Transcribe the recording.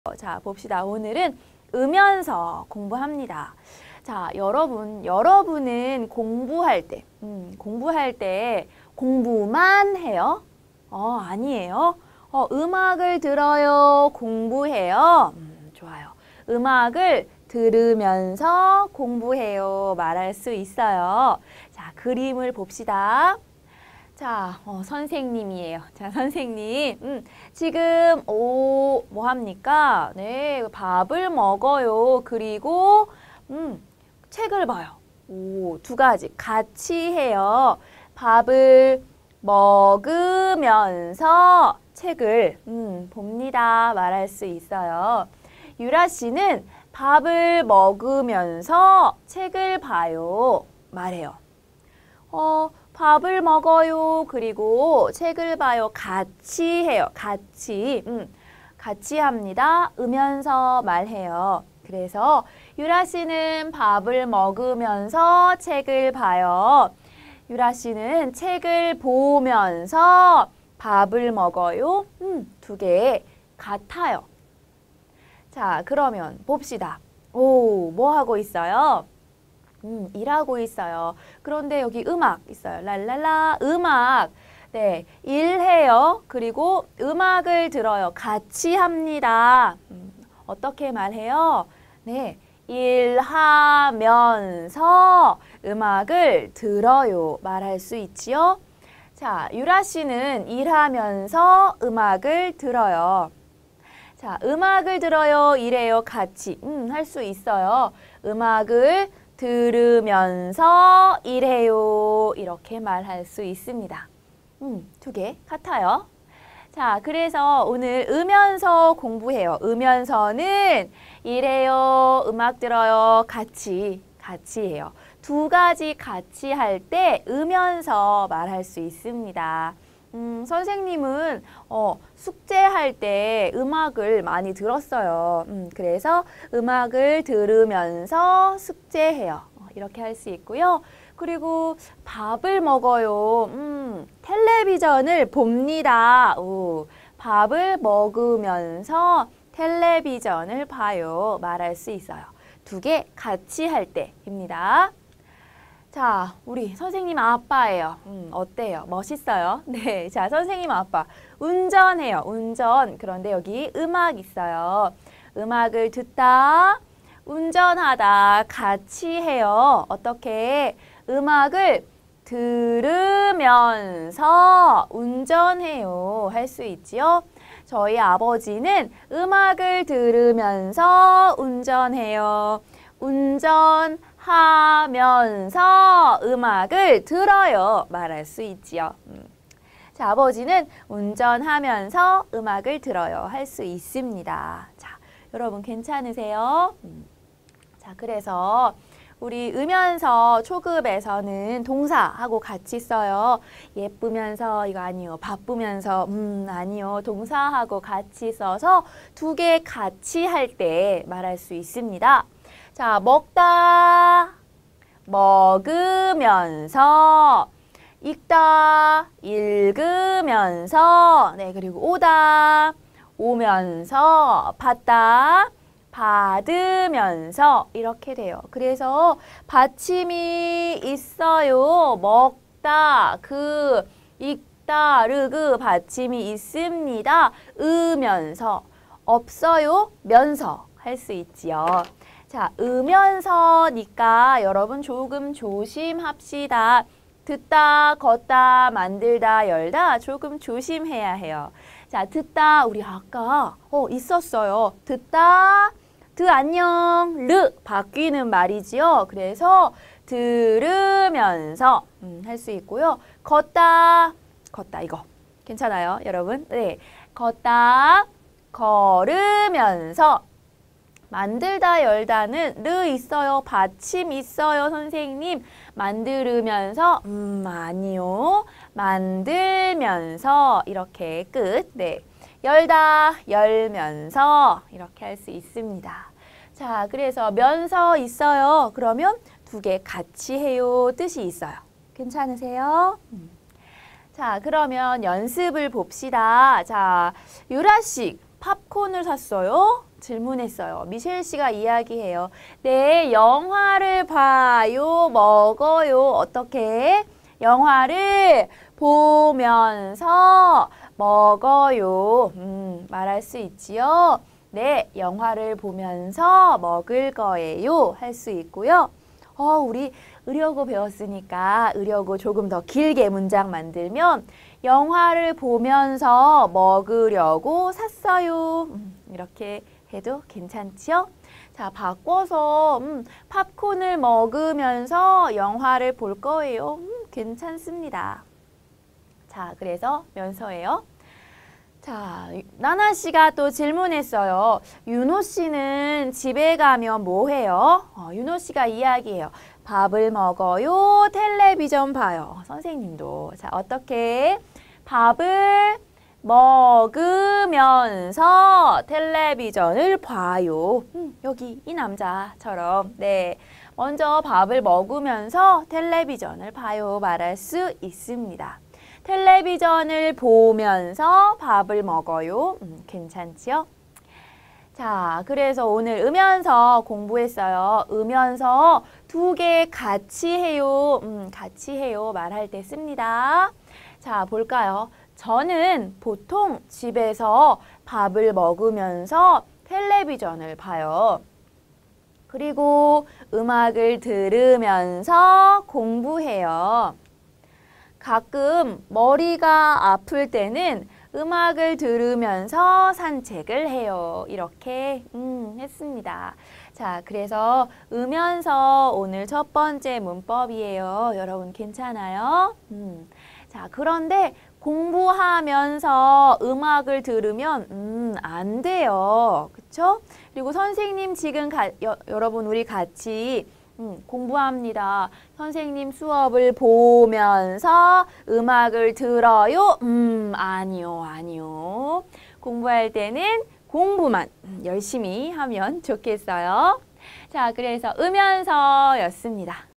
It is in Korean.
자, 봅시다. 오늘은 음연서 공부합니다. 자, 여러분은 공부할 때 공부만 해요? 아니에요. 음악을 들어요? 공부해요? 좋아요. 음악을 들으면서 공부해요. 말할 수 있어요. 자, 그림을 봅시다. 자, 선생님이에요. 자, 선생님. 지금, 뭐 합니까? 네, 밥을 먹어요. 그리고, 책을 봐요. 두 가지 같이 해요. 밥을 먹으면서 책을, 봅니다. 말할 수 있어요. 유라 씨는 밥을 먹으면서 책을 봐요. 말해요. 밥을 먹어요. 그리고 책을 봐요. 같이 해요. 같이 합니다. 으면서 말해요. 그래서 유라 씨는 밥을 먹으면서 책을 봐요. 유라 씨는 책을 보면서 밥을 먹어요. 두 개 같아요. 자, 그러면 봅시다. 뭐 하고 있어요? 일하고 있어요. 그런데 여기 음악 있어요. 랄랄라, 음악. 네, 일해요. 그리고 음악을 들어요. 같이 합니다. 어떻게 말해요? 네, 일하면서 음악을 들어요. 말할 수 있지요? 자, 유라 씨는 일하면서 음악을 들어요. 자, 음악을 들어요. 일해요. 같이. 할 수 있어요. 음악을 들으면서 일해요. 이렇게 말할 수 있습니다. 두 개 같아요. 자, 그래서 오늘 으면서 공부해요. 으면서는 일해요, 음악 들어요, 같이 해요. 두 가지 같이 할 때 으면서 말할 수 있습니다. 선생님은 숙제할 때 음악을 많이 들었어요. 그래서 음악을 들으면서 숙제해요. 이렇게 할 수 있고요. 그리고 밥을 먹어요. 텔레비전을 봅니다. 밥을 먹으면서 텔레비전을 봐요. 말할 수 있어요. 두 개 같이 할 때입니다. 자, 우리 선생님 아빠예요. 어때요? 멋있어요? 네, 자, 선생님 아빠. 운전해요. 운전. 그런데 여기 음악 있어요. 음악을 듣다, 운전하다 같이 해요. 어떻게? 음악을 들으면서 운전해요. 할 수 있지요? 저희 아버지는 음악을 들으면서 운전해요. 운전하면서 음악을 들어요. 말할 수 있지요. 자, 아버지는 운전하면서 음악을 들어요. 할 수 있습니다. 자, 여러분 괜찮으세요? 자, 그래서 우리 으면서 초급에서는 동사하고 같이 써요. 예쁘면서 이거 아니요. 바쁘면서 아니요. 동사하고 같이 써서 두 개 같이 할 때 말할 수 있습니다. 자, 먹다, 먹으면서, 읽다, 읽으면서, 네, 그리고 오다, 오면서, 받다, 받으면서 이렇게 돼요. 그래서 받침이 있어요. 먹다, 읽다, 르그 받침이 있습니다. 으면서. 없어요. 면서 할 수 있지요. 자, 으면서니까 여러분 조금 조심합시다. 듣다, 걷다, 만들다, 열다 조금 조심해야 해요. 자, 듣다 우리 아까 있었어요. 듣다, 안녕, 르 바뀌는 말이지요. 그래서 들으면서 할 수 있고요. 걷다 이거 괜찮아요, 여러분? 네, 걷다, 걸으면서. 만들다, 열다는 르 있어요. 받침 있어요, 선생님. 만들으면서 아니요. 만들면서 이렇게 끝. 네. 열다, 열면서 이렇게 할 수 있습니다. 자, 그래서 면서 있어요. 그러면 두 개 같이 해요. 뜻이 있어요. 괜찮으세요? 자, 그러면 연습을 봅시다. 자, 유라씨 팝콘을 샀어요. 질문했어요. 미셸 씨가 이야기해요. 네, 영화를 봐요, 먹어요. 어떻게? 영화를 보면서 먹어요. 말할 수 있지요. 네, 영화를 보면서 먹을 거예요. 할 수 있고요. 우리 의려고 배웠으니까 의려고 조금 더 길게 문장 만들면 영화를 보면서 먹으려고 샀어요. 이렇게 해도 괜찮지요? 자, 바꿔서 팝콘을 먹으면서 영화를 볼 거예요. 괜찮습니다. 자, 그래서 면서예요. 자, 나나 씨가 또 질문했어요. 윤호 씨는 집에 가면 뭐 해요? 윤호 씨가 이야기해요. 밥을 먹어요, 텔레비전 봐요. 선생님도. 자, 어떻게? 밥을 먹으면서 텔레비전을 봐요. 여기 이 남자처럼. 네. 먼저 밥을 먹으면서 텔레비전을 봐요. 말할 수 있습니다. 텔레비전을 보면서 밥을 먹어요. 괜찮지요? 자, 그래서 오늘 음연서 공부했어요. 음연서 2개 같이 해요. 같이 해요. 말할 때 씁니다. 자, 볼까요? 저는 보통 집에서 밥을 먹으면서 텔레비전을 봐요. 그리고 음악을 들으면서 공부해요. 가끔 머리가 아플 때는 음악을 들으면서 산책을 해요. 이렇게 했습니다. 자, 그래서 음연서 오늘 첫 번째 문법이에요. 여러분 괜찮아요? 자, 그런데 공부하면서 음악을 들으면 안 돼요. 그쵸? 그리고 선생님 지금 여러분 우리 같이 공부합니다. 선생님 수업을 보면서 음악을 들어요? 아니요, 아니요. 공부할 때는 공부만 열심히 하면 좋겠어요. 자, 그래서 음연서였습니다.